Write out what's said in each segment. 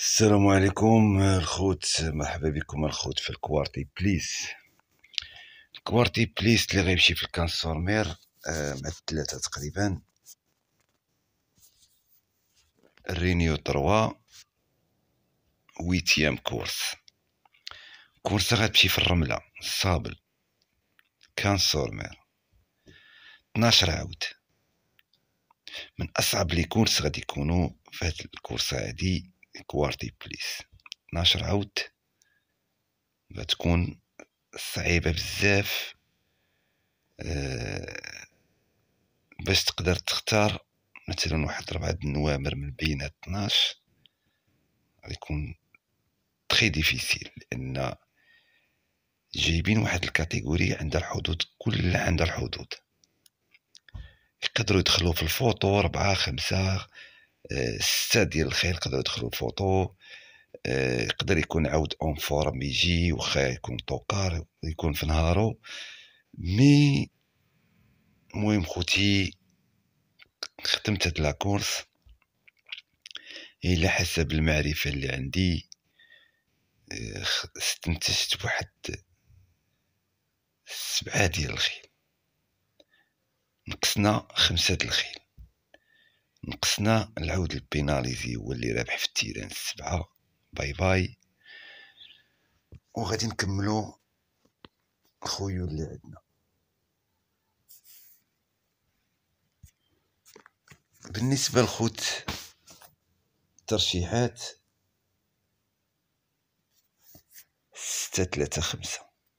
السلام عليكم الخوت، مرحبا بكم الخوت في الكوارتي بليس. الكوارتي بليس اللي غيمشي في الكانسورمير مع الثلاثة تقريبا. الرينيو 3 ويتيام كورس غتمشي في الرملة الصابل كانسورمير 12 عاود. من أصعب لي كورس غادي يكونوا في هاد الكورسة هادي كوارتي بليس 12 عاود، غتكون صعيبة بزاف. باش تقدر تختار مثلا واحد 4 النوامر من بين 12 غيكون تري ديفيسيل، لان جايبين واحد الكاتيجوري عندها الحدود، كلها عندها الحدود. يقدروا يدخلوا في الفوتو 4 5 6 ديال الخيل، يقدروا يدخلوا الفوتو. يقدر يكون عاود اون فورم يجي وخا يكون طوكار يكون في نهارو. مي المهم خوتي خدمت هاد لاكورس إلا حسب المعرفة اللي عندي استنتجت بواحد 7 ديال الخيل، نقصنا 5 ديال الخيل، نقصنا العود البيناليزي هو اللي رابح في التيران 7. باي باي. وغادي نكملو الخيول اللي عندنا. بالنسبة لخوت الترشيحات 6 3 5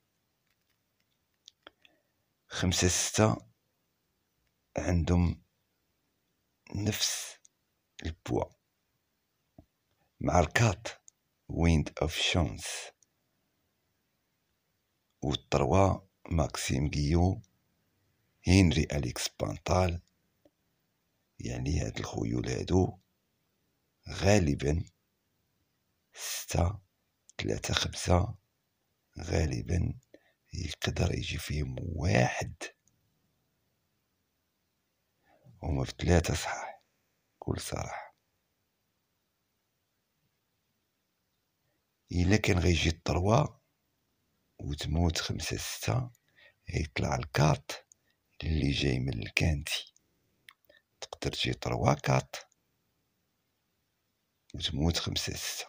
5 6 عندهم نفس البوا مع الكات ويند اوف شونس والطروا ماكسيم غيو هنري أليكس بانطال. يعني هاد الخيول هادو غالبا 6 3 5 غالبا يقدر يجي فيهم واحد هما في 3 صحاح كل صراحة. إلا كان غيجي الطروا وتموت 5 6 يطلع الكات اللي جاي من الكانتي، تقدر تجي طروا كات وتموت 5 6.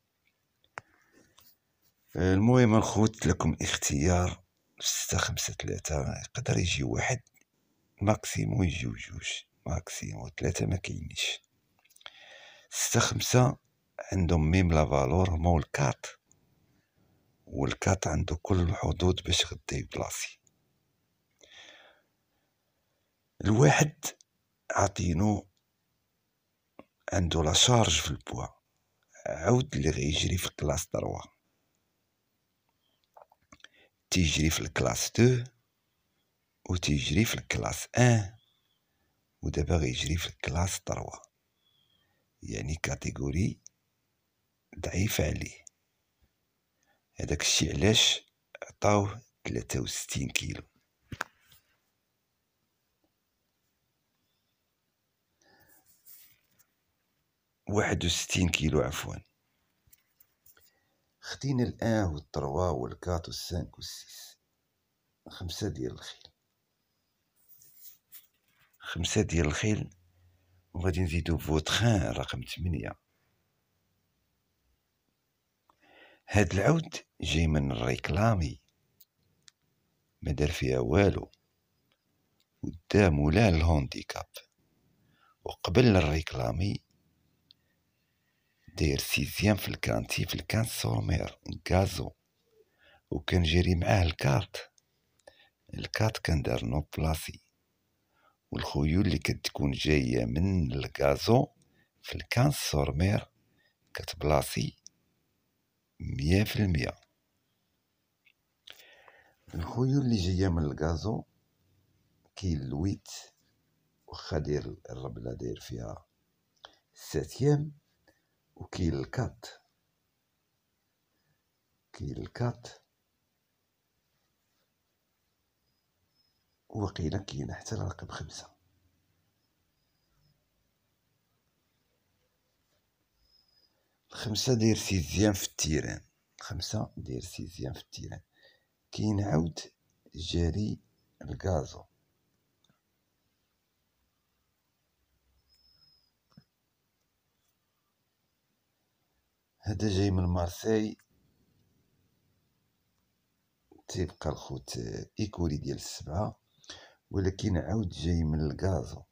المهم الخوت لكم اختيار 6 5 3. يقدر يجي واحد ماكسيمو، يجيو جوج ماكسيمو 3 ما كاينيش. 6 5 عندهم ميم لا فالور هما الكات، والكات عنده كل الحدود باش غدا يبلاصي. الواحد عاطينو عنده لا شارج في البوا، عاود اللي غيجري في كلاس 3 تيجري في الكلاس 2 وتيجري في الكلاس 1 ودابا غيجري في الكلاس 3. يعني كاتيجوري ضعيفة عليه. هذاك الشيء علاش عطاوه 63 كيلو. 61 كيلو عفوا. خدينا الان والطروا والكات والسانك والسيس 5 ديال الخيل، 5 ديال الخيل. وغادي نزيدو فوتخان رقم 8. هاد العود جاي من الريكلامي، ما دار فيها والو، ودا مولا الهونديكاب. وقبل الريكلامي داير 6 في الكانتي في الكانسورمير غازو، وكان جاري معاه الكات كان دار نو بلاسي. والخيول اللي كتكون جاية من الغازو في الكانسورمير كتبلاصي 100%. الخيول اللي جاية من الغازو كاين الويت وخا داير الربلة داير فيها 7، وكاين الكات وقيلا كاين حتى رقم 5. 5 داير سيزيام في التيران، 5 داير سيزيام في التيران. كينعاود جاري الكازو، هذا جاي من مارسيل، تيبقى الخوت ايكولي ديال 7، ولكن عاود جاي من الكازو.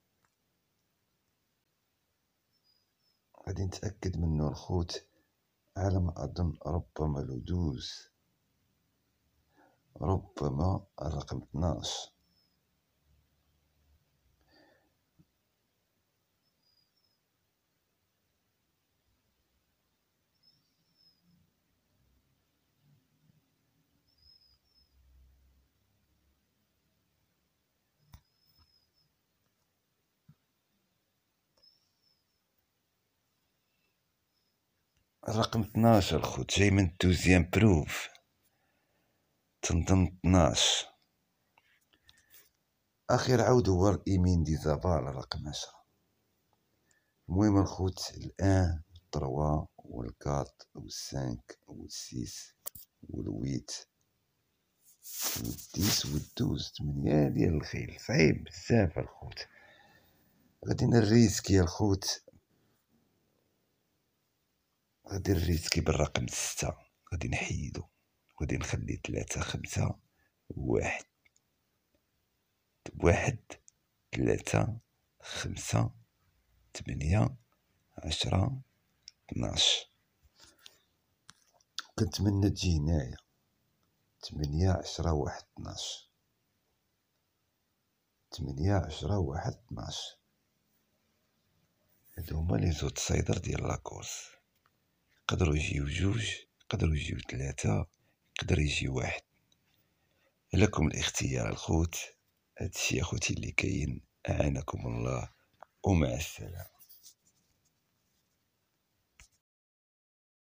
غادي نتأكد منه الخوت، على ما أظن ربما لو 12، ربما الرقم 12. الرقم 12 الخوت جاي من دوزيام بروف، تنظن 12. اخر عود هو الايمين دي زابال الرقم 10. المهم الخوت الان 3 والكات والسانك والسيس والويت والديس والدوز، 8 ديال الخيل. صعيب بزاف الخوت. غادي نريسكي الخوت، غادي نريسكي بالرقم 6. غادي نحيدو، غادي نخلي 3 5 1 1 3 5 8 10 12. كنتمنى تجي هنايا 8 10 1 12، 8 10 1 12. هادو هما لي زوج صيدر ديال لاكورس. يقدروا يجيو 2، يقدروا يجيو 3، يقدر يجي 1. لكم الاختيار الخوت. هادشي اخوتي اللي كاين. اعانكم الله ومع السلامه.